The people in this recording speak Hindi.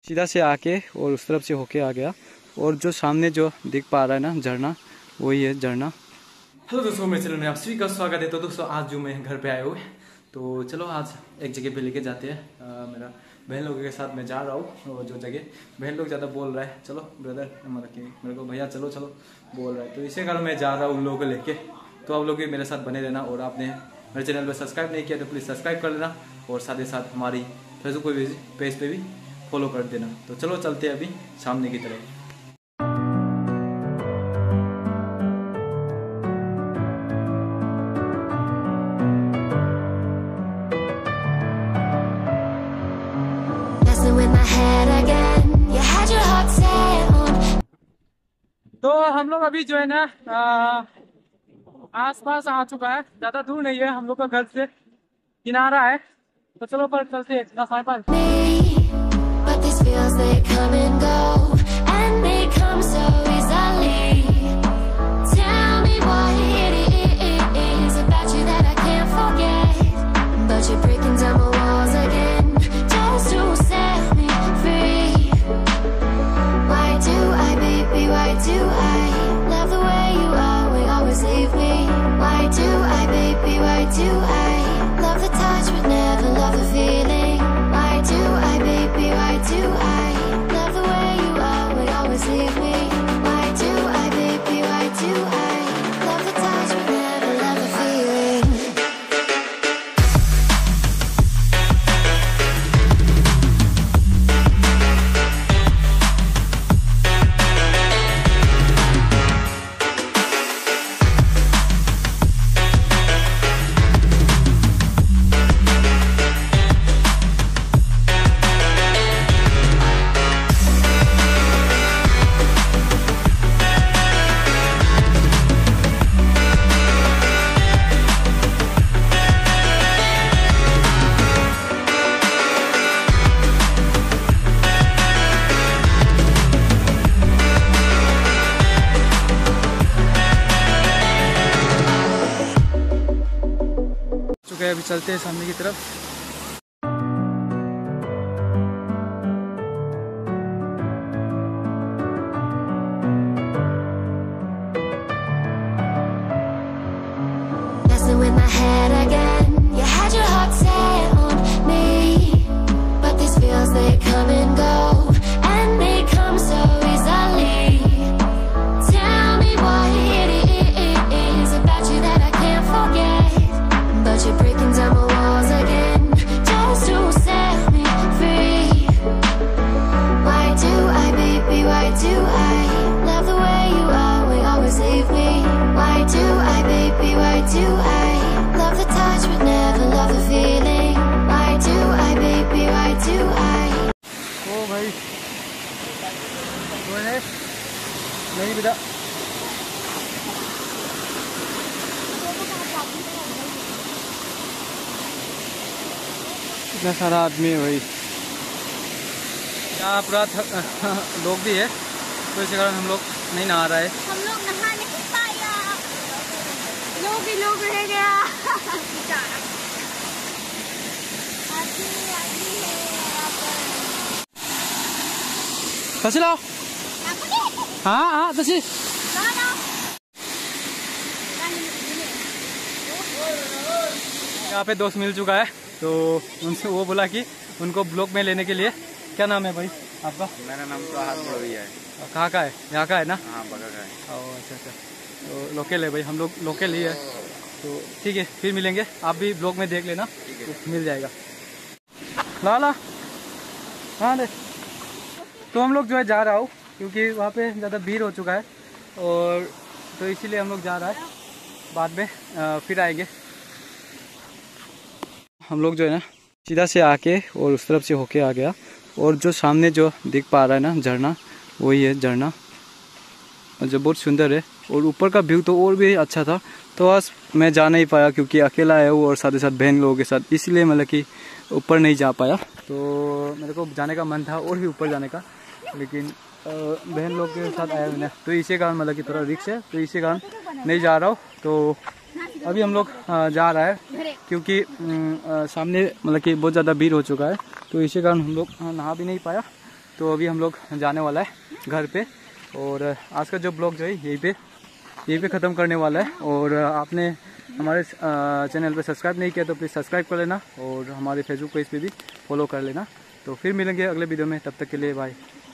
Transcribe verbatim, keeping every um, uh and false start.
सीधा से आके और उस तरफ से होके आ गया। और जो सामने जो दिख पा रहा है ना झरना, वही है झरना। हेलो दोस्तों, मेरे चैनल में आप सभी का स्वागत है। तो दोस्तों आज जो मैं घर पे आए हुए, तो चलो आज एक जगह पे लेके जाते हैं। आ, मेरा बहन लोगों के साथ मैं जा रहा हूँ। और जो जगह बहन लोग ज़्यादा बोल रहा है, चलो ब्रदर मतलब कि मेरे को भैया चलो चलो बोल रहा है, तो इसी कारण मैं जा रहा हूँ उन लोगों को लेके। तो आप लोग भी मेरे साथ बने रहना। और आपने मेरे चैनल पर सब्सक्राइब नहीं किया तो प्लीज़ सब्सक्राइब कर लेना। और साथ ही साथ हमारी फेसबुक पेज पे भी फॉलो कर देना। तो चलो चलते हैं अभी सामने की तरफ। तो हम लोग अभी जो है ना आस पास आ चुका है, ज्यादा दूर नहीं है हम लोग का घर से, किनारा है। तो चलो पर चलते हैं दस पाँच पाँच। अभी चलते हैं सामने की तरफ। नहीं बेटा, इतना सारा आदमी है भाई, यहाँ पूरा लोग भी है, तो इसी कारण हम लोग नहीं नहा रहा है। हम लोग नहा नहीं पाया, लोग ही लोग रह गया। कसी लाओ, हाँ हाँ तसी। यहाँ पे दोस्त मिल चुका है, तो उनसे वो बोला कि उनको ब्लॉग में लेने के लिए। क्या नाम है भाई आपका? मेरा नाम तो हाथ है। कहाँ का है? यहाँ का है ना? हाँ बगा का है। ओह अच्छा अच्छा, तो लोकल है भाई, हम लोग लोकल ही है। तो ठीक है, फिर मिलेंगे, आप भी ब्लॉग में देख लेना, तो मिल जाएगा। ला ला हाँ दे। तो हम लोग जो है जा रहा हूँ, क्योंकि वहाँ पे ज़्यादा भीड़ हो चुका है, और तो इसीलिए हम लोग जा रहा है। बाद में आ, फिर आएंगे। हम लोग जो है ना सीधा से आके और उस तरफ से होके आ गया। और जो सामने जो दिख पा रहा है ना झरना, वही है झरना, जो बहुत सुंदर है। और ऊपर का व्यू तो और भी अच्छा था। तो आज मैं जा नहीं पाया क्योंकि अकेला आया हूँ और साथ ही साथ बहन लोगों के साथ, इसलिए मतलब कि ऊपर नहीं जा पाया। तो मेरे को जाने का मन था और भी ऊपर जाने का, लेकिन बहन लोग के साथ आया मैंने, तो इसी कारण मतलब कि थोड़ा रिक्स है, तो इसी कारण नहीं जा रहा हूँ। तो अभी हम लोग जा रहा है क्योंकि सामने मतलब कि बहुत ज़्यादा भीड़ हो चुका है, तो इसी कारण हम लोग नहा भी नहीं पाया। तो अभी हम लोग जाने वाला है घर पे। और आज का जो ब्लॉग जो है यहीं पे यहीं पे ख़त्म करने वाला है। और आपने हमारे चैनल पे सब्सक्राइब नहीं किया तो प्लीज़ सब्सक्राइब कर लेना और हमारे फेसबुक पेज पे भी फॉलो कर लेना। तो फिर मिलेंगे अगले वीडियो में, तब तक के लिए बाय।